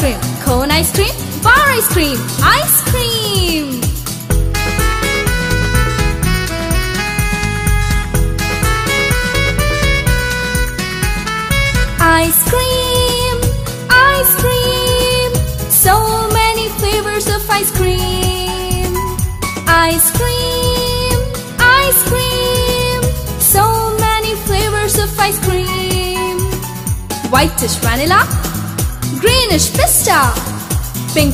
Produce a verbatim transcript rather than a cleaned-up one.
cream, cone ice cream, bar ice cream, ice cream. Ice cream, ice cream, so many flavors of ice cream. Ice cream, ice cream, so many flavors of ice cream. Whitish vanilla, greenish pista,